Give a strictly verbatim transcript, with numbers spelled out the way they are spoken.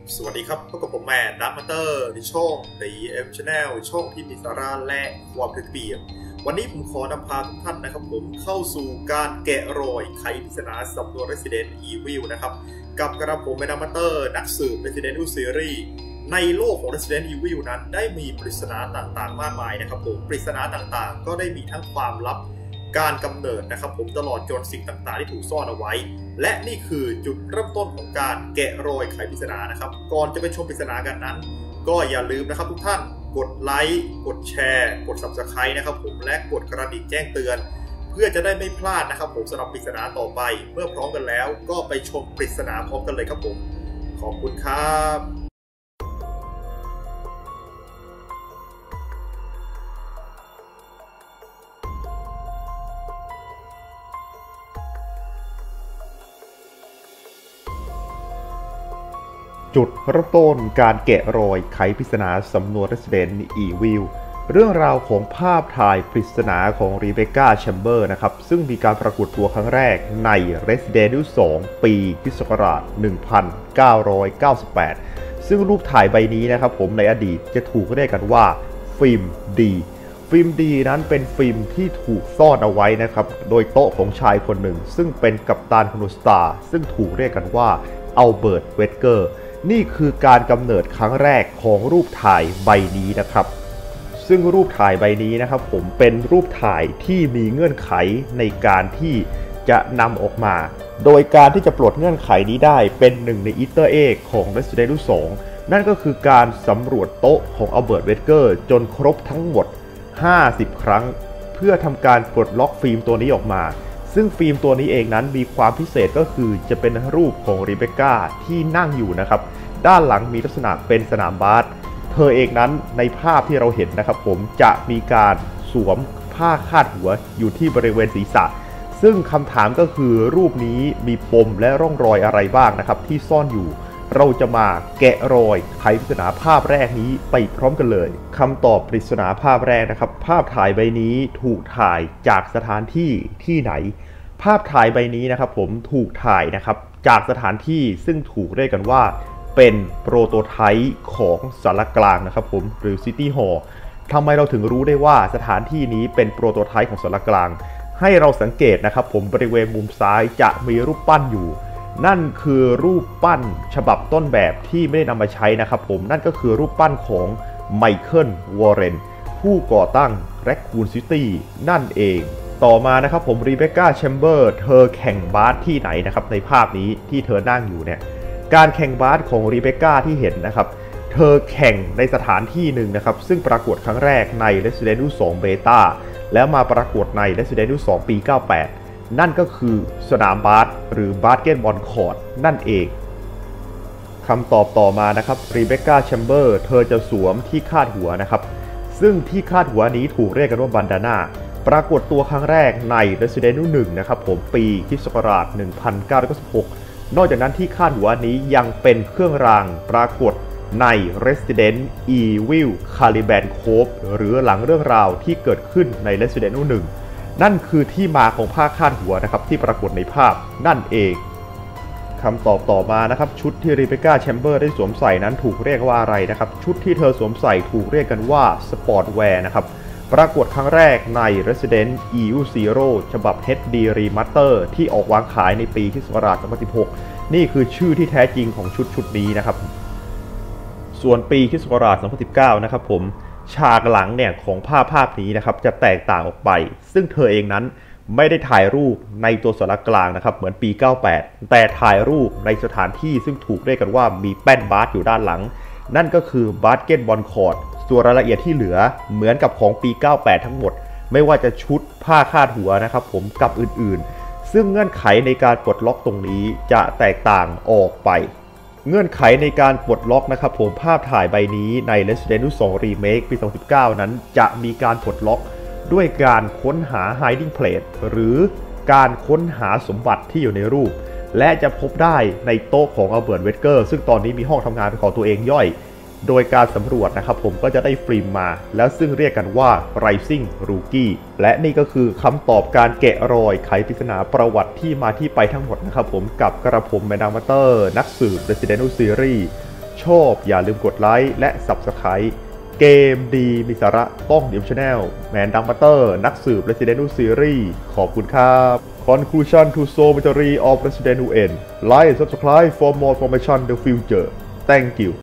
สวัสดีครับพบกับผมแมนดักมาเตอร์ในช่อง ดี เอ็ม Channel ช่องที่มีสาระและความเป็นระเบียบวันนี้ผมขอนำพาทุกท่านนะครับผมเข้าสู่การแกะรอยไขปริศนาสำนวน Resident Evil นะครับกับกระผมแมนดักมาเตอร์นักสืบ Resident Evil Series ในโลกของ Resident Evil นั้นได้มีปริศนาต่างๆมากมายนะครับผมปริศนาต่างๆก็ได้มีทั้งความลับการกำเนิดนะครับผมตลอดจนสิ่งต่างๆที่ถูกซ่อนเอาไว้และนี่คือจุดเริ่มต้นของการแกะรอยไขปริศนานะครับก่อนจะไปชมปริศนากันนั้นก็อย่าลืมนะครับทุกท่านกดไลค์กดแชร์กด ซับสไครบ์ นะครับผมและกดกระดิ่งแจ้งเตือนเพื่อจะได้ไม่พลาดนะครับผมสำหรับปริศนาต่อไปเมื่อพร้อมกันแล้วก็ไปชมปริศนาพร้อมกันเลยครับผมขอบคุณครับจุดเริ่มต้นการแกะรอยไขปริศนาสำนวน Resident Evil เรื่องราวของภาพถ่ายปริศนาของ Rebecca Chambers นะครับซึ่งมีการปรากฏตัวครั้งแรกใน Resident Evil สอง ปีค.ศ. หนึ่งพันเก้าร้อยเก้าสิบแปด ซึ่งรูปถ่ายใบนี้นะครับผมในอดีตจะถูกเรียกกันว่าฟิล์มดีฟิล์มดีนั้นเป็นฟิล์มที่ถูกซ่อนเอาไว้นะครับโดยโต๊ะของชายคนหนึ่งซึ่งเป็นกัปตันของ Star ซึ่งถูกเรียกกันว่าอัลเบิร์ต เวดเกอร์นี่คือการกำเนิดครั้งแรกของรูปถ่ายใบนี้นะครับซึ่งรูปถ่ายใบนี้นะครับผมเป็นรูปถ่ายที่มีเงื่อนไขในการที่จะนำออกมาโดยการที่จะปลดเงื่อนไขนี้ได้เป็นหนึ่งในอีสเตอร์เอ็กของ Resident Evil สองนั่นก็คือการสำรวจโต๊ะของอัลเบิร์ต เวดเกอร์จนครบทั้งหมดห้าสิบครั้งเพื่อทำการปลดล็อกฟิล์มตัวนี้ออกมาซึ่งฟิล์มตัวนี้เองนั้นมีความพิเศษก็คือจะเป็นรูปของรีเบคก้าที่นั่งอยู่นะครับด้านหลังมีลักษณะเป็นสนามบาสเธอเองนั้นในภาพที่เราเห็นนะครับผมจะมีการสวมผ้าคาดหัวอยู่ที่บริเวณศีรษะซึ่งคำถามก็คือรูปนี้มีปมและร่องรอยอะไรบ้างนะครับที่ซ่อนอยู่เราจะมาแกะรอยไขปริศนาภาพแรกนี้ไปพร้อมกันเลยคำตอบปริศนาภาพแรกนะครับภาพถ่ายใบนี้ถูกถ่ายจากสถานที่ที่ไหนภาพถ่ายใบนี้นะครับผมถูกถ่ายนะครับจากสถานที่ซึ่งถูกเรียกกันว่าเป็นโปรโตไทป์ของสารกลางนะครับผมหรือซิตี้ฮอลล์ทำไมเราถึงรู้ได้ว่าสถานที่นี้เป็นโปรโตไทป์ของสารกลางให้เราสังเกตนะครับผมบริเวณมุมซ้ายจะมีรูปปั้นอยู่นั่นคือรูปปั้นฉบับต้นแบบที่ไม่ได้นำมาใช้นะครับผมนั่นก็คือรูปปั้นของไมเคิล วอร์เรนผู้ก่อตั้งแร็คคูนซิตี้นั่นเองต่อมานะครับผมรีเบคก้า แชมเบอร์เธอแข่งบาสที่ไหนนะครับในภาพนี้ที่เธอนั่งอยู่เนี่ยการแข่งบาสของรีเบคก้าที่เห็นนะครับเธอแข่งในสถานที่หนึ่งนะครับซึ่งปรากฏครั้งแรกใน Resident Evil สอง Beta แล้วมาปรากฏใน Resident Evil สอง ปี เก้าสิบแปดนั่นก็คือสนามบาสหรือบาสเกตบอลคอร์ตนั่นเองคำตอบต่อมานะครับรีเบคก้า แชมเบอร์เธอจะสวมที่คาดหัวนะครับซึ่งที่คาดหัวนี้ถูกเรียกกันว่าบันดาน่าปรากฏตัวครั้งแรกใน Resident Evil หนึ่งนะครับผมปีค.ศ. หนึ่งพันเก้าร้อยเก้าสิบหกนอกจากนั้นที่คาดหัวนี้ยังเป็นเครื่องรางปรากฏใน Resident Evil Caliban Cove หรือหลังเรื่องราวที่เกิดขึ้นใน Resident Evil หนึ่งนั่นคือที่มาของผ้าคาดหัวนะครับที่ปรากฏในภาพนั่นเองคำตอบต่อมานะครับชุดที่รีเบคก้า แชมเบอร์ได้สวมใส่นั้นถูกเรียกว่าอะไรนะครับชุดที่เธอสวมใส่ถูกเรียกกันว่าสปอร์ตแวร์นะครับปรากฏครั้งแรกใน Resident Evil Zero ฉบับ เอช ดี Remaster ที่ออกวางขายในปีค.ศ. สองพันสิบหกนี่คือชื่อที่แท้จริงของชุดชุดนี้นะครับส่วนปีค.ศ. สองพันสิบเก้านะครับผมฉากหลังเนี่ยของภาพภาพนี้นะครับจะแตกต่างออกไปซึ่งเธอเองนั้นไม่ได้ถ่ายรูปในตัวสารกลางนะครับเหมือนปีเก้าสิบแปดแต่ถ่ายรูปในสถานที่ซึ่งถูกเรียกกันว่ามีแป้นบาสอยู่ด้านหลังนั่นก็คือบาสเกตบอลคอร์ตส่วนรายละเอียดที่เหลือเหมือนกับของปีเก้าสิบแปดทั้งหมดไม่ว่าจะชุดผ้าคาดหัวนะครับผมกับอื่นๆซึ่งเงื่อนไขในการปลดล็อกตรงนี้จะแตกต่างออกไปเงื่อนไขในการปลดล็อกนะครับผมภาพถ่ายใบนี้ใน Resident Evil สอง Remake ปี สองพันสิบเก้านั้นจะมีการปลดล็อกด้วยการค้นหา Hiding Place หรือการค้นหาสมบัติที่อยู่ในรูปและจะพบได้ในโต๊ะของอัลเบิร์ต เวดเกอร์ซึ่งตอนนี้มีห้องทำงานเป็นของตัวเองย่อยโดยการสำรวจนะครับผมก็จะได้ฟิล์มมาแล้วซึ่งเรียกกันว่า Rising Rookie และนี่ก็คือคำตอบการแกะรอยไขปริศนาประวัติที่มาที่ไปทั้งหมดนะครับผมกับกระผมแมนดามาเตอร์นักสืบ Resident Evil Series ชอบอย่าลืมกดไลค์และ ซับสไครบ์ เกมดีมีสาระต้องดิมชาแนลแมนดังมาเตอร์นักสืบ Resident Evil Series ขอบคุณครับ Conclusion to Soul Mystery of Resident Evil Like and subscribe for more information in the future. Thank you